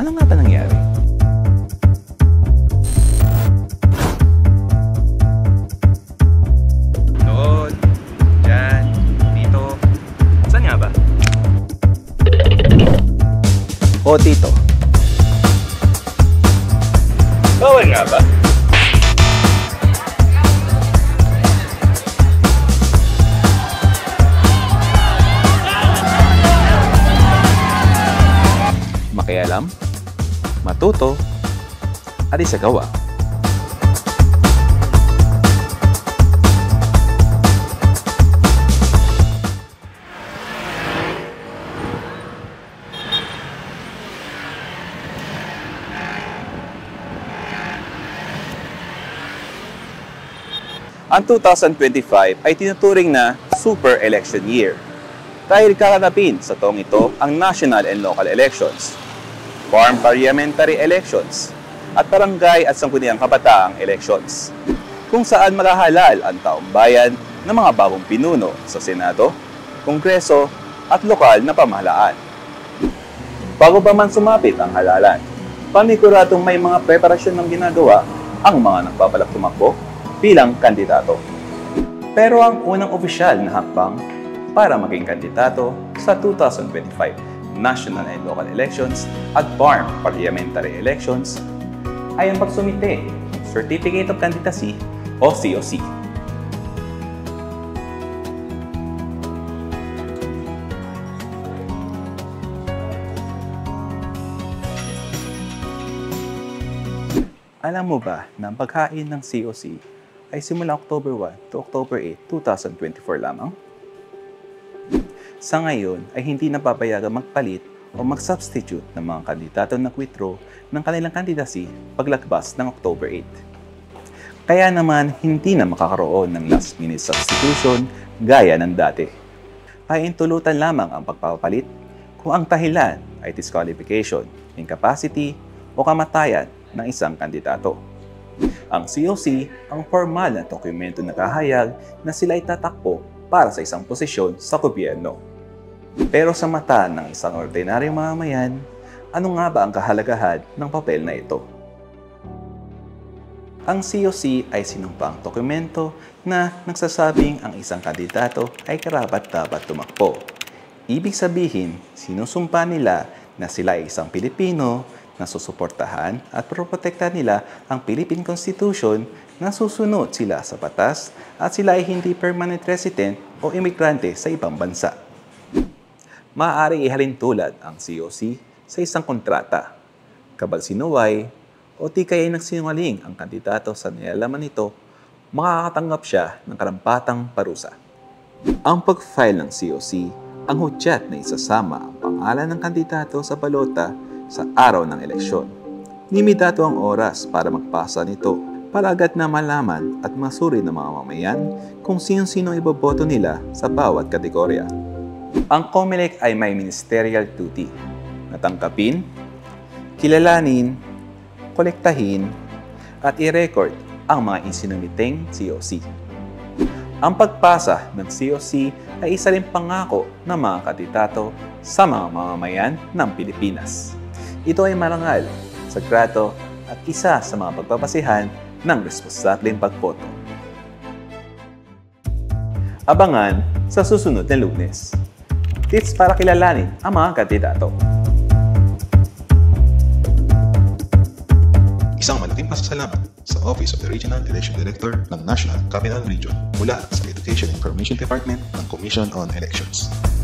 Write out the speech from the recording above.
Ano nga ba nangyari? Doon, dyan, dito. Saan nga ba? O, dito. Bawal nga ba? Makialam, matuto, at isagawa. Ang 2025 ay tinuturing na Super Election Year dahil kakanapin sa taong ito ang national and local elections, farm parliamentary elections, at barangay at sangguniang kabataang elections, kung saan makahalal ang taong bayan ng mga bagong pinuno sa Senado, Kongreso at lokal na pamahalaan. Bago pa man sumapit ang halalan, paniguradong may mga preparasyon ng ginagawa ang mga nagpapalak tumakbo bilang kandidato. Pero ang unang opisyal na hakbang para maging kandidato sa 2025 national and local elections at farm parliamentary elections ay ang pagsumite ng Certificate of Candidacy o COC. Alam mo ba na ang paghain ng COC ay simula October 1 to October 8, 2024 lamang? Sa ngayon ay hindi napapayagang magpalit o mag-substitute ng mga kandidato na withdraw ng kanilang candidacy paglagpas ng October 8. Kaya naman hindi na makakaroon ng last-minute substitution gaya ng dati. Ay intulutan lamang ang pagpapalit kung ang dahilan ay disqualification, incapacity o kamatayan ng isang kandidato. Ang COC ang formal na dokumento na kahayag na sila ay tatakbo para sa isang posisyon sa gobyerno. Pero sa mata ng isang ordinaryong mamamayan, ano nga ba ang kahalagahan ng papel na ito? Ang COC ay sinumpang dokumento na nagsasabing ang isang kandidato ay karapat-dapat tumakbo. Ibig sabihin, sinusumpa nila na sila ay isang Pilipino na susuportahan at proprotektahan nila ang Philippine Constitution na susunod sila sa batas at sila ay hindi permanent resident o imigrante sa ibang bansa. Maaaring ihalin tulad ang COC sa isang kontrata. Kapag sinuway o di kaya nagsinungaling ang kandidato sa nilalaman nito, makakatanggap siya ng karampatang parusa. Ang pag-file ng COC ang hudyat na isasama ang pangalan ng kandidato sa balota sa araw ng eleksyon. Limitado ang oras para magpasa nito para agad na malaman at masuri ng mga mamayan kung sino-sino iboboto nila sa bawat kategorya. Ang COMELEC ay may ministerial duty na tangkapin, kilalanin, kolektahin, at i-record ang mga insinumiteng COC. Ang pagpasa ng COC ay isa rin pangako ng mga kandidato sa mga mamamayan ng Pilipinas. Ito ay marangal, sagrado at isa sa mga pagpapasihan ng responsableng pagboto. Abangan sa susunod na Lunes. Tips para kilalanin ang mga kandidato. Isang malaking pasasalamat sa Office of the Regional Election Director ng National Capital Region mula sa Education Information Department ng Commission on Elections.